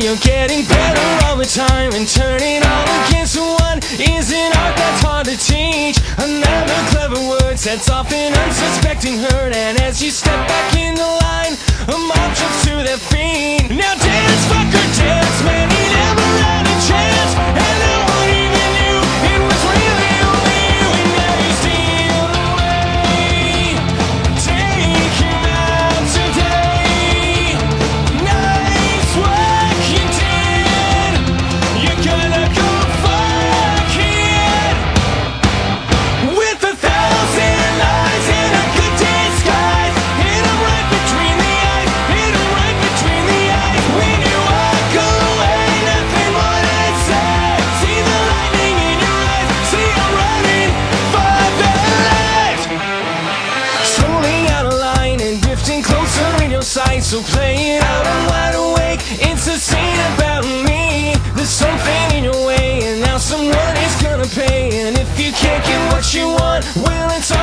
You're getting better all the time, and turning all against one is an art that's hard to teach. Another clever word sets off an unsuspecting hurt, and as you step back in the line, a mob jumps to their feet. Now dance, fucker, dance, man, he never had a chance, and no one even knew it was really only you, and now you steal away. Take him out today. Nice work you did. You're gonna go fuck it. With 1,000 lies and a good disguise, hit him right between the eyes, hit him right between the eyes. When you walk away, nothing more to say. See the lightning in your eyes, see you're running for the light. Slowly out of line and drifting closer in your sight, so play it out, I'm wide awake. It's a scene about me. There's something in your way, and now someone is gonna pay. And if you can't get what you want, well, it's